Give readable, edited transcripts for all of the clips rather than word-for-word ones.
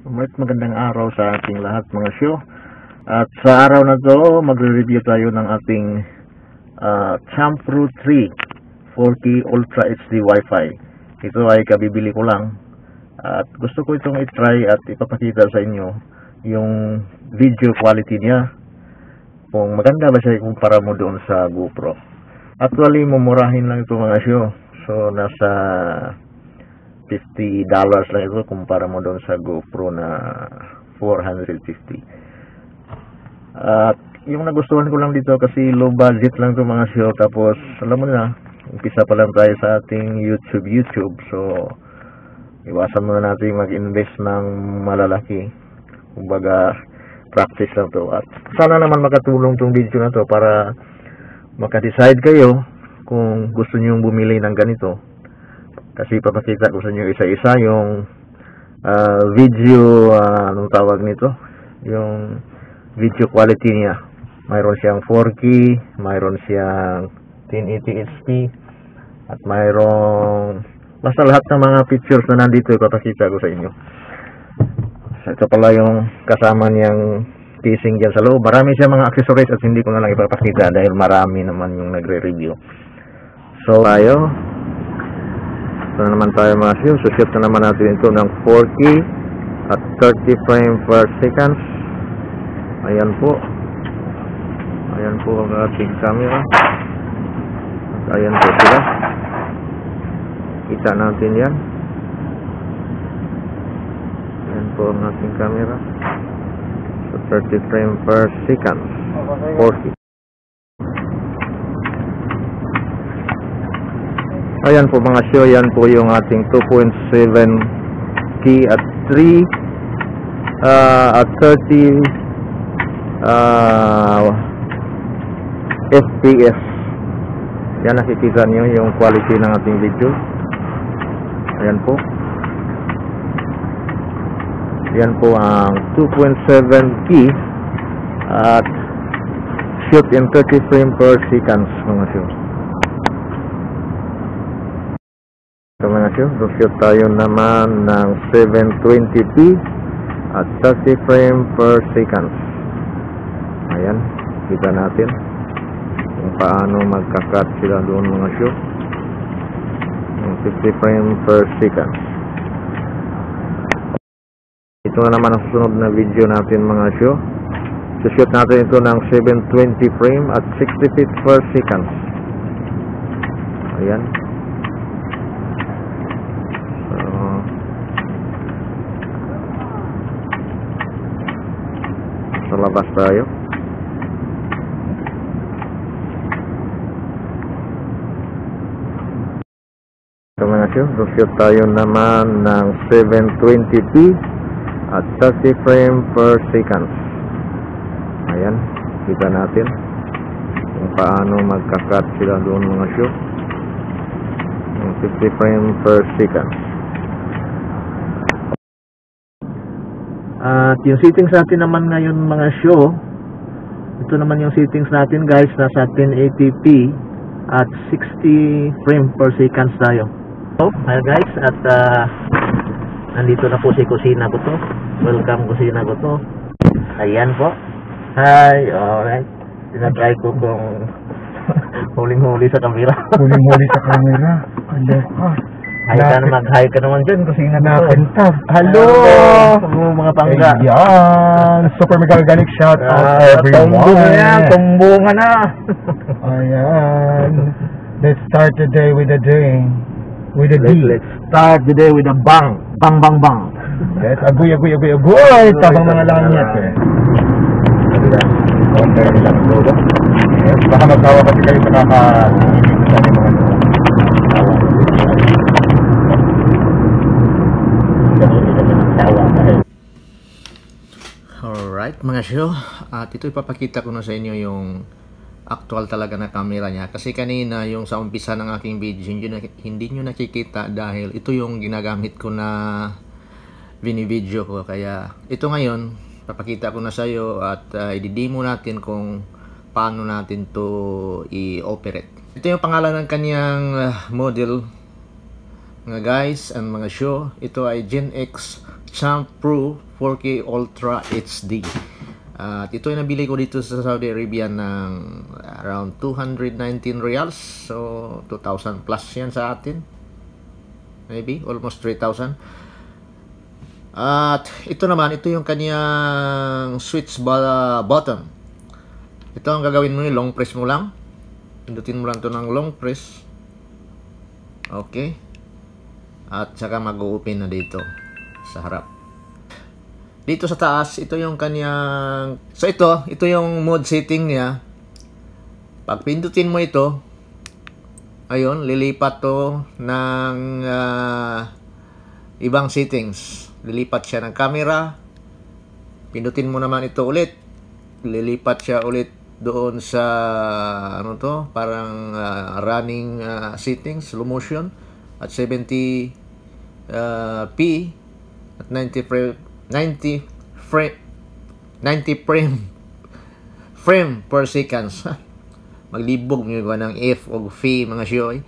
Magandang araw sa ating lahat mga show. At sa araw na to, magre-review tayo ng ating Champ Pro 3 4K Ultra HD Wi-Fi. Ito ay kabibili ko lang. At gusto ko itong i-try at ipapakita sa inyo yung video quality niya. Kung maganda ba siya ikumpara mo doon sa GoPro. Actually, mumurahin lang ito mga show. So, nasa $50 lang ito kumpara mo doon sa GoPro na 450. At yung nagustuhan ko lang dito kasi low budget lang ito mga show. Tapos alam mo na, umpisa pa lang tayo sa ating YouTube. So iwasan muna natin mag-invest ng malalaki. Kumbaga practice lang to. At sana naman makatulong tong video na to para maka-decide kayo kung gusto niyo bumili ng ganito. Kasi papakita ko sa inyo isa-isa yung video, anong tawag nito? Yung video quality niya. Mayroon siyang 4K, mayroon siyang 1080 HP, at mayroong basta lahat ng mga pictures na nandito ipapakita ko sa inyo. So, ito pala yung kasama niyang casing dyan sa loob. Marami siyang mga accessories at hindi ko na lang ipapakita dahil marami naman yung nagre-review. So, ito na naman tayo mga show. So, shoot na naman natin ito ng 4K at 30 frame per second. Ayan po. Ayan po ang ating camera. At ayan po sila. Kita natin yan. Ayan po ang ating camera. So, 30 frame per second. 4K. Ayan po mga show, yan po yung ating 2.7K at 3 at 30 FPS. Yan, nakikita nyo yung quality ng ating video. Ayan po. Yan po ang 2.7K at shoot in 30 frame per second mga show. So mga show, shoot tayo naman ng 720p at 30 frame per second. Ayan, kita natin kung paano magka-cut sila doon mga show. 50 frame per second. Ito na naman ang susunod na video natin mga show. Shoot natin ito ng 720 frame at 60 feet per second. Ayan. Sa labas tayo. So mga show, shoot tayo naman ng 720p at 30 frame per second. Ayan, kita natin kung paano magka-cut sila doon mga show. 50 frame per second. At yung settings natin naman ngayon mga show, ito naman yung settings natin guys, nasa 1080p at 60 frame per second tayo. So, hi guys, at nandito na po si kusina ko to. Welcome kusina ko to. Ayan po. Hi, alright. Tinatry ko kung huling-huli sa camera. Huling-huli sa camera. Aloka. Mag-hi ka naman dyan, kusina natin to. Hello! Mga pangga. Ayan. Super mega organic shout out everyone. Tumbungan na. Ayan. Let's start the day with a day. With a D. Let's start the day with a bang. Bang, bang, bang. Yes, agoy. Tabang mga langit eh. Yes, baka magtawa kasi kayo sa kaka-ibig sa mga Alright mga show, at ito ipapakita ko na sa inyo yung actual talaga na camera niya. Kasi kanina yung sa umpisa ng aking video hindi nyo nakikita dahil ito yung ginagamit ko na video ko. Kaya ito ngayon papakita ko na sa iyo at i-demo natin kung paano natin to i-operate. Ito yung pangalan ng kanyang model mga guys and mga show. Ito ay Gen X Champ Pro 4K Ultra HD. At ito yung nabili ko dito sa Saudi Arabia ng around 219 reals. So, 2,000 plus yan sa atin. Maybe, almost 3,000. At ito naman, ito yung kanyang switch button. Ito ang gagawin mo, yung long press mo lang. Pindutin mo lang ito ng long press. Okay. At saka mag-open na dito sa harap. Dito sa taas, ito yung kanyang... So ito yung mode setting niya. Pag pindutin mo ito, ayun, lilipat to ng ibang settings. Lilipat siya ng camera. Pindutin mo naman ito ulit. Lilipat siya ulit doon sa ano to, parang running settings, slow motion at 70 p at 90 frame per seconds. Maglibog nyo ba ng F o V mga syoy.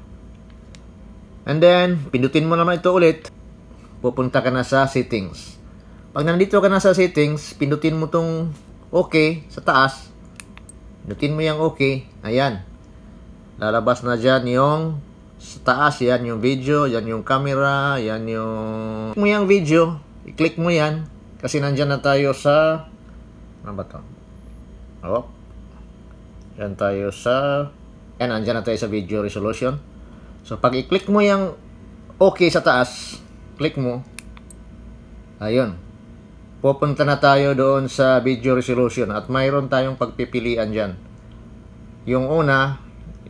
And then pindutin mo naman ito ulit, pupunta ka na sa settings. Pag nandito ka na sa settings, pindutin mo tong okay sa taas. Pindutin mo yung okay. Ayan. Lalabas na dyan yung sa taas. Yan yung video. Yan yung camera. Yan yung... Click mo yung video. I-click mo yan. Kasi nandyan na tayo sa... Ano ba ito? Oh. Yan tayo sa... Yan, nandyan na tayo sa video resolution. So, pag i-click mo yung okay sa taas, click mo. Ayun. Pupunta na tayo doon sa video resolution at mayroon tayong pagpipilian dyan. Yung una,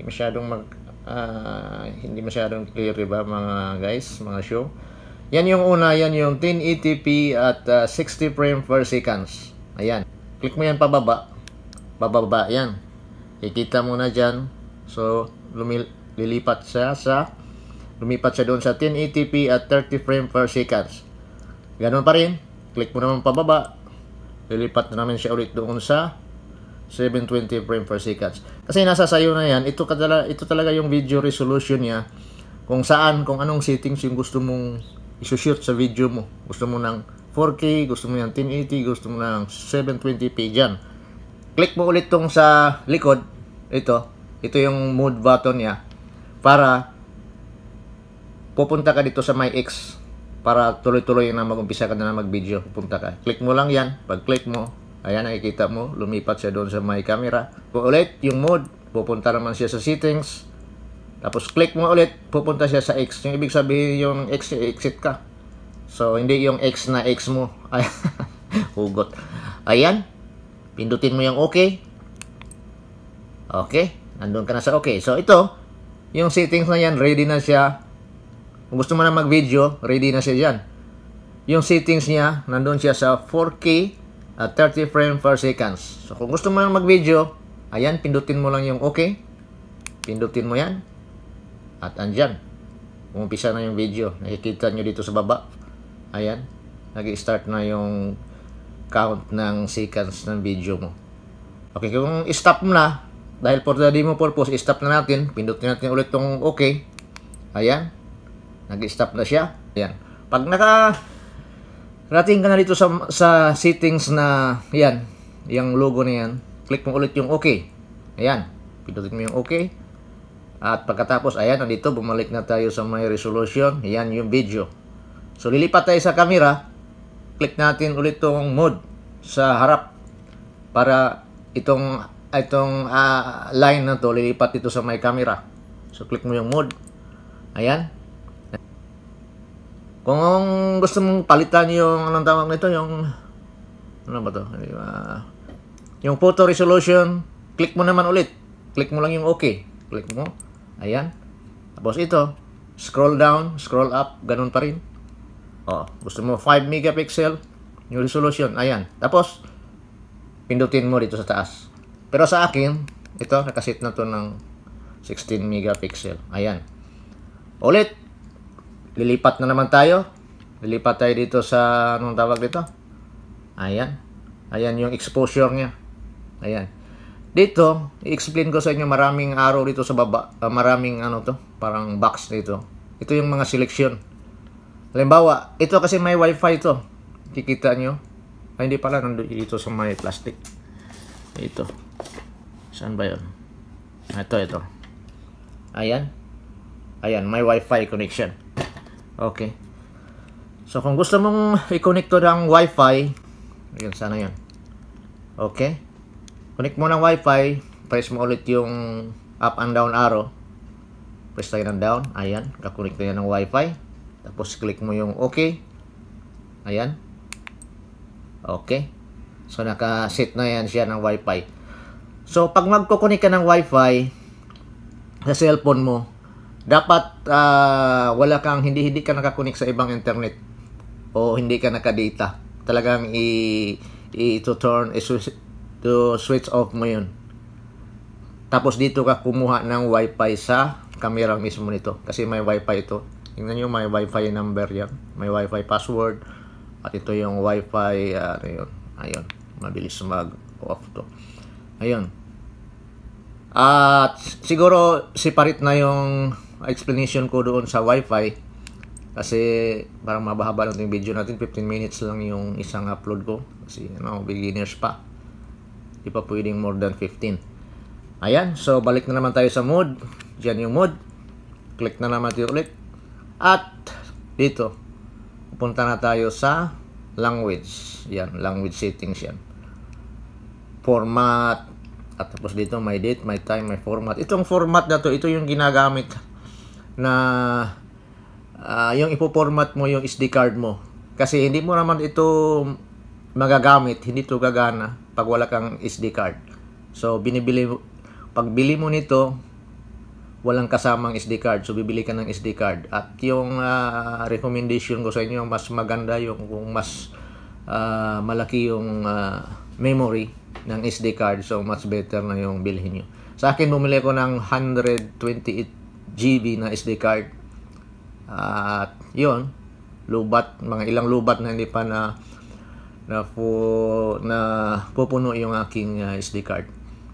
hindi masyadong clear, diba mga guys, mga show. Yan yung una, yan yung 1080p at 60 frame per seconds. Ayan. Click mo yan pababa. Bababa yan. Ikita mo na dyan. So, lumipat siya doon sa 1080p at 30 frame per seconds. Ganun pa rin. Click mo naman pababa. Lilipat na namin siya ulit doon sa 720 frame per seconds. Kasi nasa sayo na yan. Ito talaga yung video resolution niya. Kung anong settings yung gusto mong isushoot sa video mo. Gusto mo ng 4K, gusto mo ng 1080, gusto mo ng 720p dyan. Click mo ulit tong sa likod. Ito yung mode button niya. Para pupunta ka dito sa My X. Para tuloy-tuloy na mag-umpisa ka na mag-video. Pupunta ka. Click mo lang yan. Pag click mo, ayan, nakikita mo, lumipat siya doon sa My Camera. Ulit, yung mode, pupunta naman siya sa settings. Tapos click mo ulit, pupunta siya sa X. Yung ibig sabihin yung X, exit ka. So, hindi yung X na X mo. Hugot. Ayan. Pindutin mo yung OK. Okay. Nandun ka na sa OK. So, ito, yung settings na yan, ready na siya. Kung gusto mo na mag-video, ready na siya dyan. Yung settings niya, nandun siya sa 4K at 30 frames per seconds. So, kung gusto mo na mag-video, ayan, pindutin mo lang yung OK. Pindutin mo yan. At andyan. Umpisa na yung video. Nakikita nyo dito sa baba. Ayan. Nag-start na yung count ng seconds ng video mo. Okay, kung stop mo na, dahil for the demo purpose, stop na natin. Pindutin natin ulit tong OK. Ayan. Nag-stop na siya. Ayan. Pag rating ka na dito sa settings na yan, yung logo na yan, click mo ulit yung OK. Ayan. Pindutin mo yung OK. At pagkatapos, ayan, nandito, bumalik na tayo sa My Resolution. Ayan yung video. So, lilipat tayo sa camera. Click natin ulit tong mode sa harap. Para itong line na to, lilipat dito sa My Camera. So, click mo yung mode. Ayan. Kung gusto mong palitan yung, anong tawag nito, yung, ano ba to? Yung photo resolution, click mo naman ulit. Click mo lang yung OK. Click mo. Ayan. Tapos ito, scroll down, scroll up, ganun pa rin. Gusto mo 5 megapixel yung resolution. Ayan. Tapos, pindutin mo dito sa taas. Pero sa akin, ito, nakasit na to ng 16 megapixel. Ayan. Ulit. Lilipat na naman tayo. Lilipat tayo dito sa, anong tawag dito? Ayan. Ayan yung exposure niya. Ayan. Dito, i-explain ko sa inyo, maraming arrow dito sa baba. Maraming, parang box dito. Ito yung mga selection. Halimbawa, ito kasi may wifi to. Kikita nyo. Ay, hindi pala, nandun dito sa may plastic. Ito. Saan ba yun? Ito. Ayan. Ayan, may wifi connection. Okay. So, kung gusto mong i-connect to ng wifi, ayun, sana yun. Okay. Connect mo ng wifi, press mo ulit yung up and down arrow. Press tayo ng down. Ayan, kakonect na yan ng wifi. Tapos, click mo yung okay. Ayan. Okay. So, naka-set na yan siya ng wifi. So, pag magkukunik ka ng wifi sa cellphone mo, dapat wala kang, hindi ka nakakunik sa ibang internet o hindi ka naka-data. Talagang switch off mo yun. Tapos dito ka kumuha ng wifi sa camera mismo nito. Kasi may wifi ito. Tingnan nyo, may wifi number yan. May wifi password. At ito yung wifi, ayun. Mabilis mag-off to. Ayun. At siguro separate na yung explanation ko doon sa wifi. Kasi parang mabahaba lang yung video natin. 15 minutes lang yung isang upload ko. Kasi beginners pa. Di pa pwedeng more than 15. Ayan. So balik na naman tayo sa mode. Diyan yung mode. Click na naman tayo ulit. At dito. Pupunta na tayo sa language. Yan. Language settings yan. Format. At tapos dito may date, may time, may format. Itong format na to, ito yung ginagamit na yung ipo-format mo yung SD card mo. Kasi hindi mo naman ito magagamit, hindi ito gagana pag wala kang SD card. So pag bili mo nito, walang kasamang SD card. So bibili ka ng SD card. At yung recommendation ko sa inyo, mas maganda yung kung mas malaki yung memory ng SD card, so much better na yung bilhin nyo. Sa akin, bumili ko ng 128 GB na SD card. At yun, lubat, mga ilang lubat na hindi pa na pupuno yung aking SD card.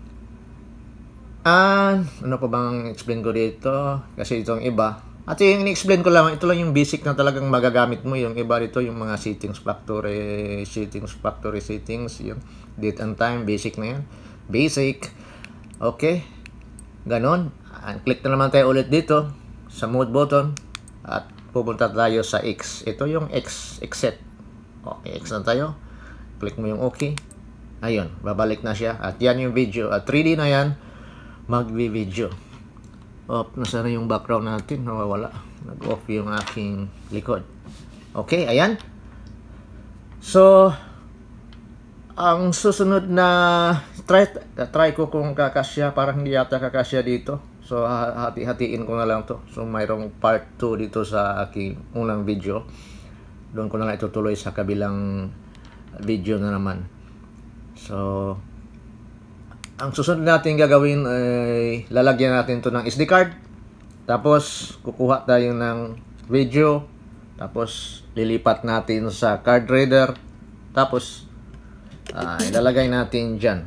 And ano pa bang explain ko dito? Kasi itong iba. At yung in-explain ko lang, ito lang yung basic na talagang magagamit mo. Yung iba dito, yung mga settings, factory settings, yung date and time, basic na yan. Basic. Okay. Ganon. And click na naman tayo ulit dito sa mode button. At pupunta tayo sa X. Ito yung X, exit. Okay, X na tayo. Click mo yung okay. Ayun, babalik na siya. At yan yung video. At 3D na yan, mag-video. Nasaan na yung background natin? Nawawala. Nag-off yung aking likod. Okay, ayan. So, ang susunod na try ko kung kakasya. Parang hindi yata kakasya dito. So, hati-hatiin ko na lang to. So, mayroong part 2 dito sa aking unang video. Doon ko na lang itutuloy sa kabilang video na naman. So, ang susunod natin gagawin ay lalagyan natin to ng SD card. Tapos kukuha tayo ng video. Tapos lilipat natin sa card reader. Tapos ilalagay natin dyan.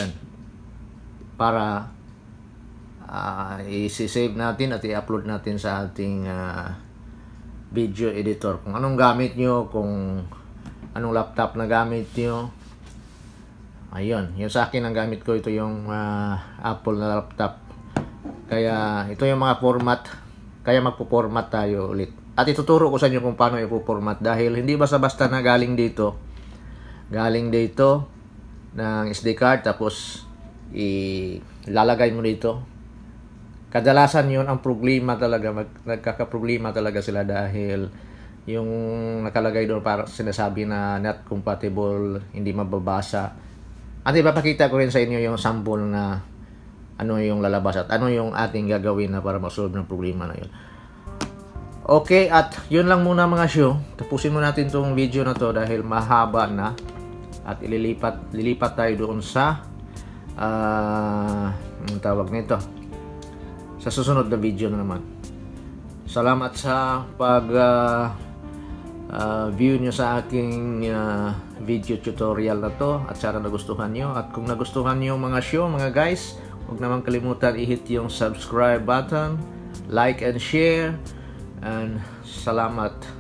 Para i-save natin at i-upload natin sa ating video editor. Kung anong gamit nyo, kung anong laptop na gamit nyo. Ayun, yung sa akin ang gamit ko, ito yung Apple na laptop. Kaya ito yung mga format. Kaya magpo-format tayo ulit. At ituturo ko sa inyo kung paano ipo-format. Dahil hindi basta-basta na galing dito ng SD card. Tapos ilalagay mo dito. Kadalasan yun ang problema talaga. Nagkakaproblema talaga sila dahil yung nakalagay doon para sinasabi na not compatible, hindi mababasa. At ipapakita ko rin sa inyo yung sample na ano yung lalabas at ano yung ating gagawin na para ma-solve ng problema na yun. Okay, at yun lang muna mga show. Tapusin mo natin tong video na to dahil mahaba na. At lilipat tayo doon sa ang tawag nito, sa susunod na video na naman. Salamat sa pag view nyo sa aking video tutorial na to at sana nagustuhan nyo. At kung nagustuhan nyo mga show, mga guys, huwag naman kalimutan i-hit yung subscribe button, like and share, and salamat.